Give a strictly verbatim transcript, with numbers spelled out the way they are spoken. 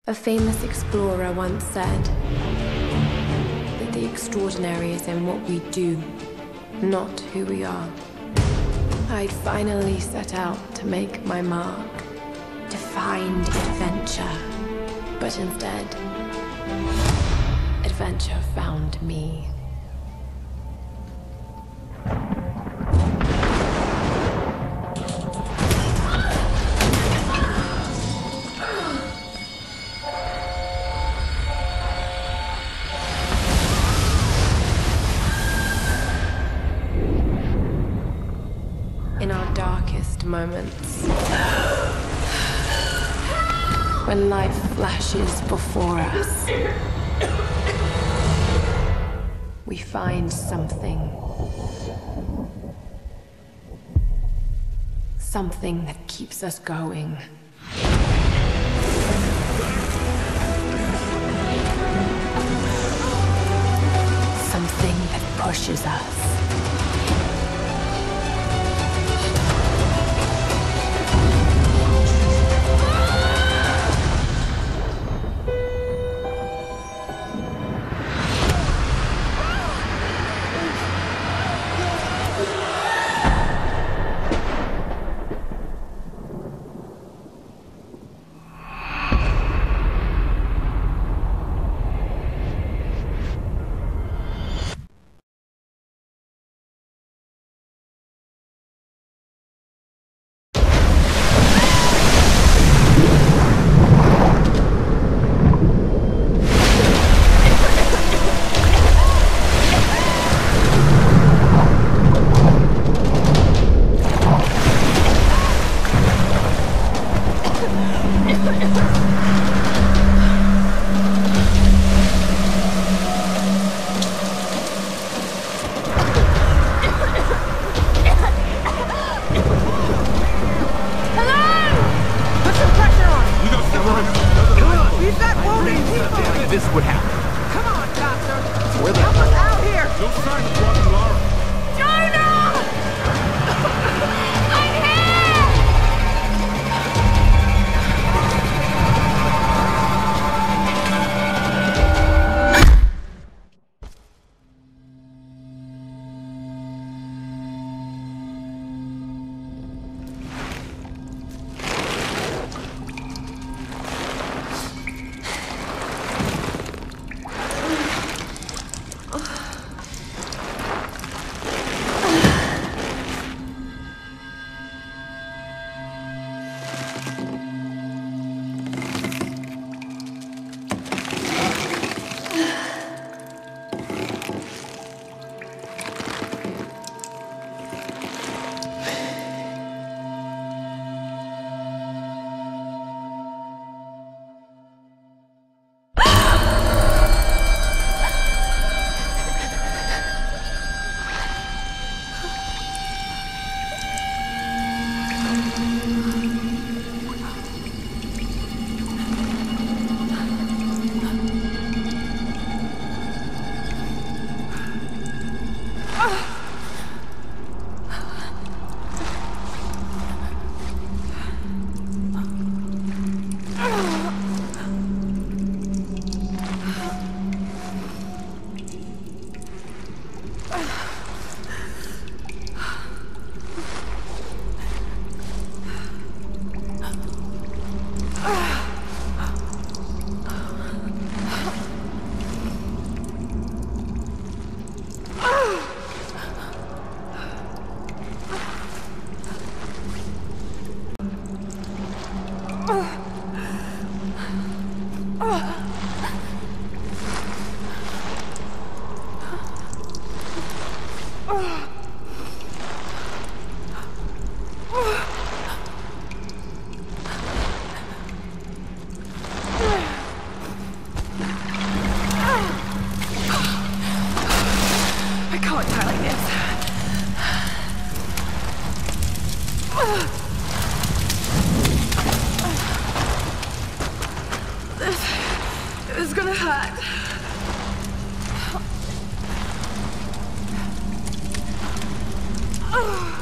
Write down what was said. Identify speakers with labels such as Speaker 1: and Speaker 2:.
Speaker 1: A famous explorer once said that the extraordinary is in what we do, not who we are. I'd finally set out to make my mark, to find adventure. But instead, adventure found me. In our darkest moments, when life flashes before us, we find something. Something that keeps us going. Something that pushes us.
Speaker 2: This would happen.
Speaker 3: Come on, Doctor!
Speaker 2: Where the
Speaker 3: Help us out here!
Speaker 4: No sign of Robbie Lara.
Speaker 3: Jonah! I'm here! This is gonna hurt. Oh.